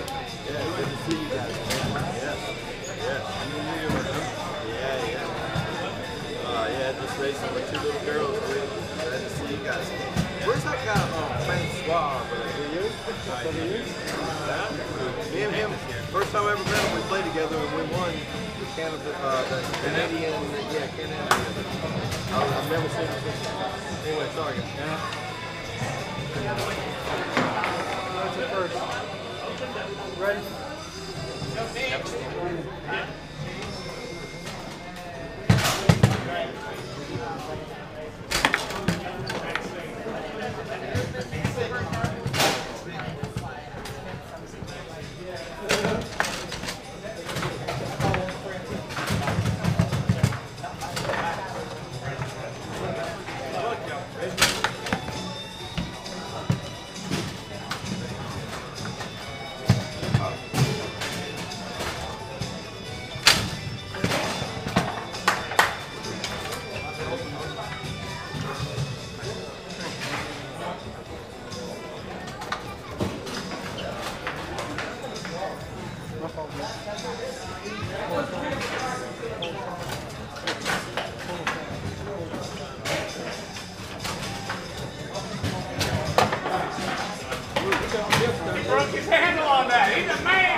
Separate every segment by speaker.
Speaker 1: Yeah, good to see you guys. Yeah. Yeah. Yeah, just racing with 2 little girls. Glad to see you guys. Where's that guy, Francois? Years? Me and him, first time I ever met him, we played together and we won the Canadian, Canadian. I've never seen him since. Anyway, sorry.
Speaker 2: That's it first. Ready?
Speaker 3: Broke his handle on that. He's a man.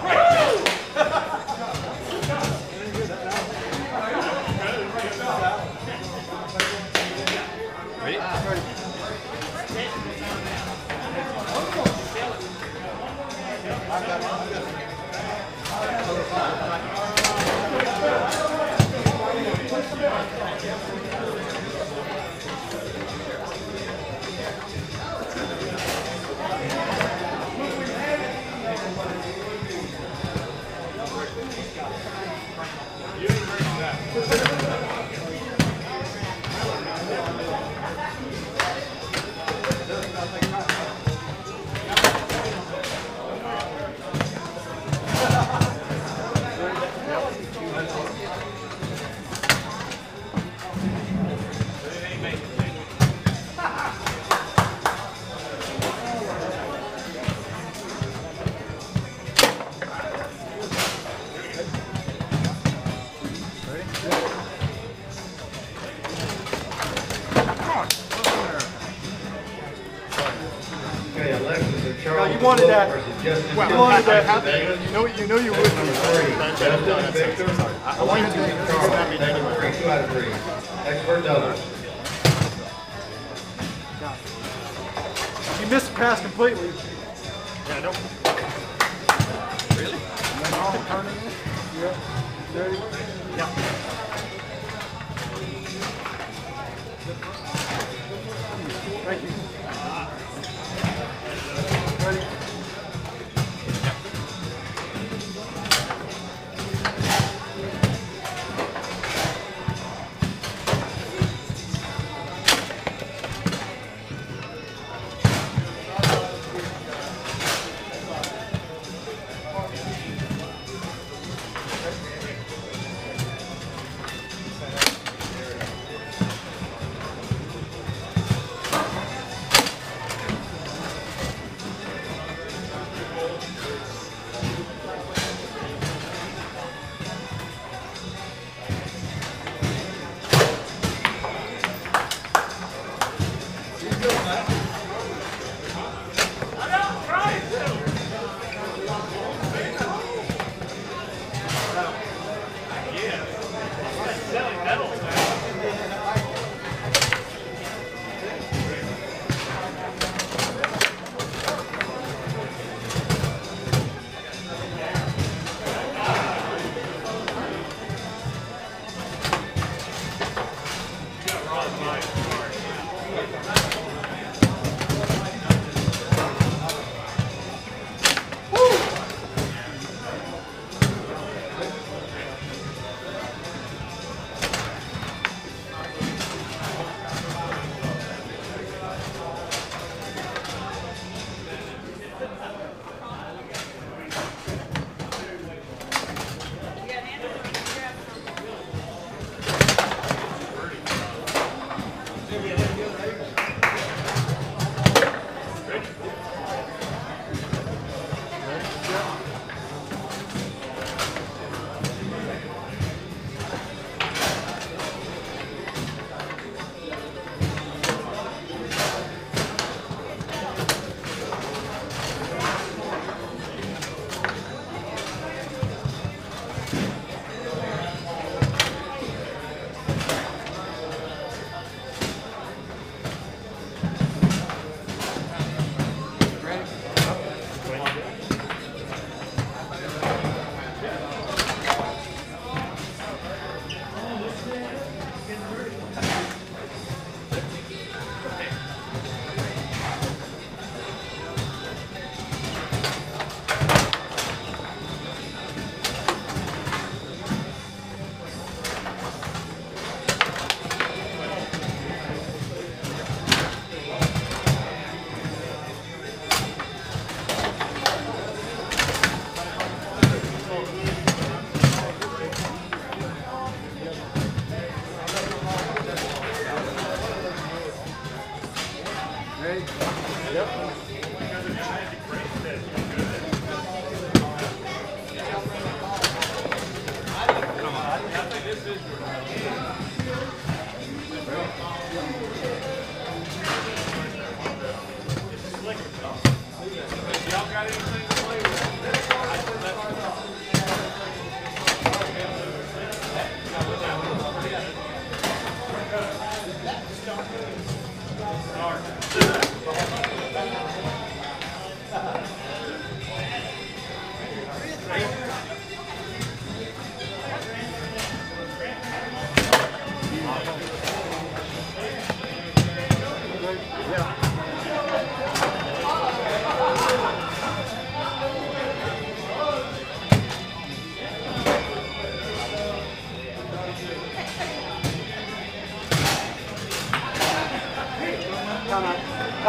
Speaker 2: No, you wanted that.
Speaker 4: Well,
Speaker 2: you wanted that.
Speaker 4: You know you would. I want you to do that anyway.
Speaker 5: 2 out of 3. Expert doubles.
Speaker 2: You missed the pass completely.
Speaker 4: Yeah, no. Really?
Speaker 2: Yeah. Ready?
Speaker 4: Yeah.
Speaker 2: Thank you. Ready?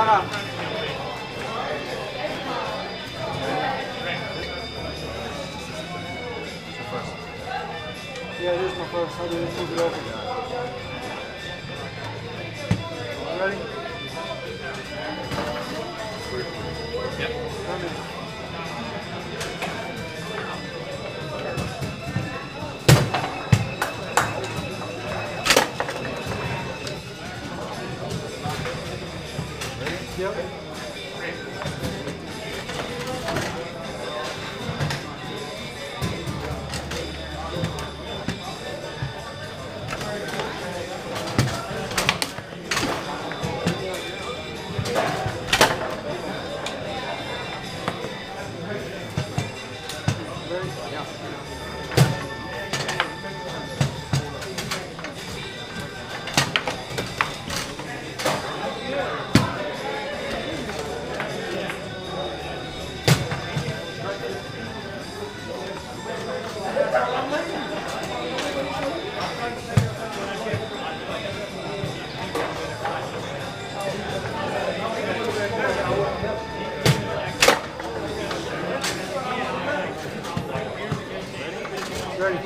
Speaker 2: Yeah, it is my first. I didn't move it over. Ready?
Speaker 4: Yep.
Speaker 2: Come in. Yep. Ready?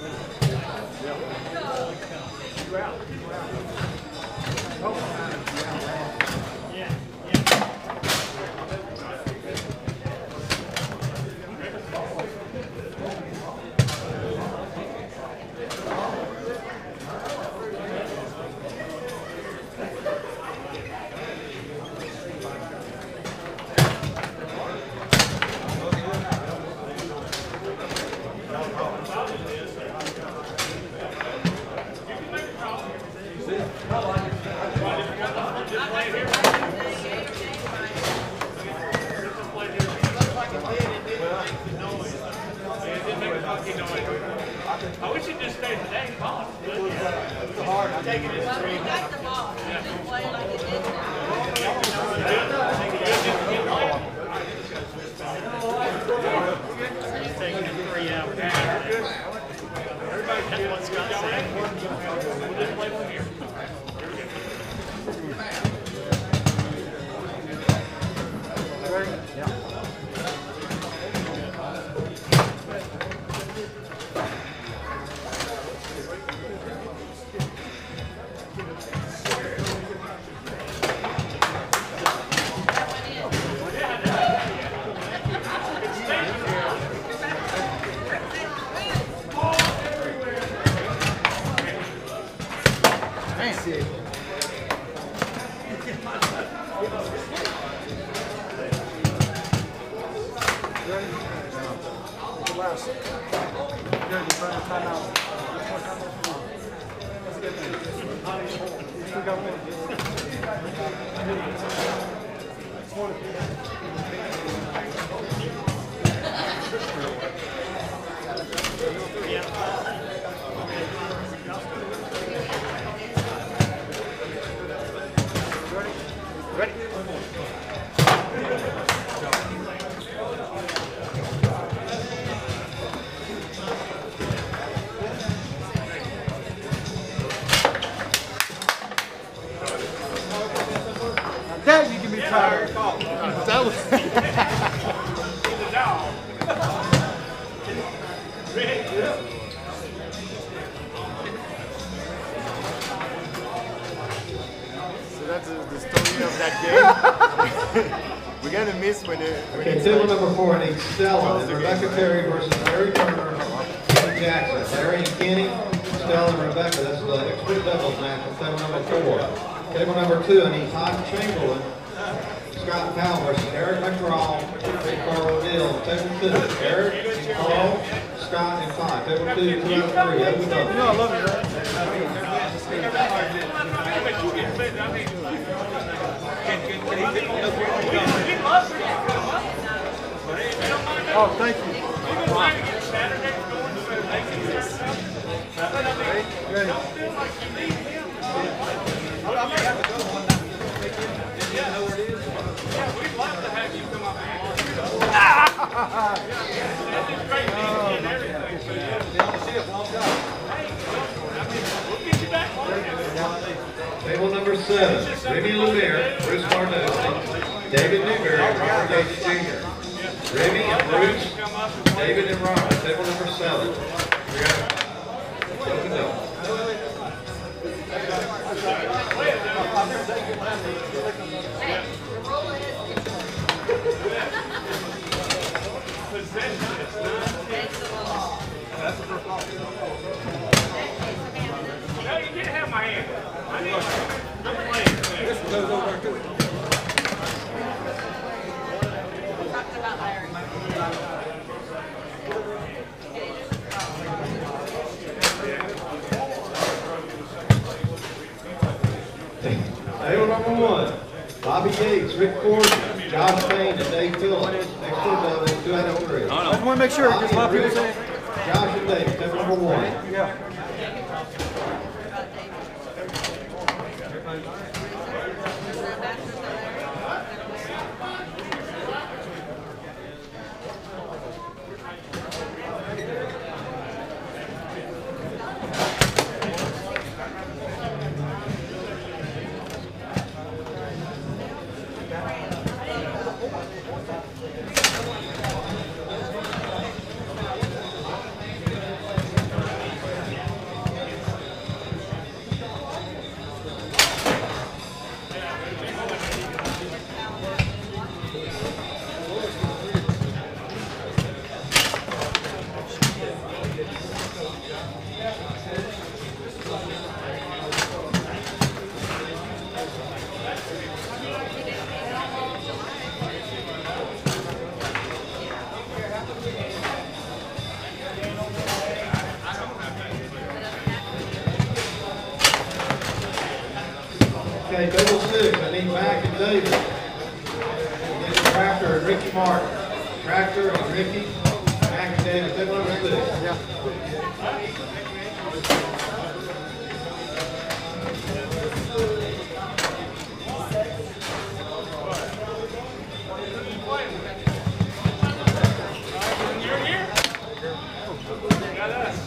Speaker 3: I wish it just stayed the dang ball.
Speaker 1: I'm taking this
Speaker 6: Well, we got the ball. It didn't play like it did now.
Speaker 3: Taking it 3 out. That's what Scott said. We'll just play from here.
Speaker 2: Ready? Yeah. Ready? The last. Good, you're trying to time out. Let's get there. We still got one. Ready? That you can be tired.
Speaker 4: That was. So that's the story of that game. We're gonna miss when it.
Speaker 5: Okay, table number 4, I need Stella and Rebecca Terry versus Larry Turner, Kenny Jackson. Larry and Kenny, Stella and Rebecca. That's the expert doubles match on table number 4. Table number 2, I need Todd Chamberlain, Scott Powell versus Eric McGraw, Big Carl O'Neill. Table 2, Eric, Carl, Scott, and Todd. Table 2, 2 out of 3. Have a
Speaker 2: You know I
Speaker 5: double.
Speaker 2: love you, right? Oh, thank you. Ready?
Speaker 5: Table number 7, Remy Lumiere, Bruce Cardozo, David Newberry, Robert Gates Jr. Remy and Bruce, David and Robert, table number 7. Open up.
Speaker 3: No, you didn't have my hand. I didn't. I'm playing.
Speaker 2: This one goes over too.
Speaker 6: Talked about Larry.
Speaker 5: Table number 1. Bobby Yates, Rick Gordon, Josh Payne, and Dave Phillips. Next one double, 2 out of 3.
Speaker 2: I just want to make sure, because a lot of people say,
Speaker 5: Josh and Dave, table number 1.
Speaker 2: yeah.
Speaker 5: Okay, table 6, I need Mac and David. Get Tractor and Ricky Martin. Tractor and Ricky, Mac and David, table number 6.
Speaker 2: Yeah.
Speaker 3: You're here? Got us.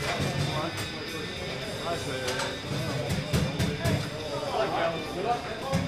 Speaker 3: Nice.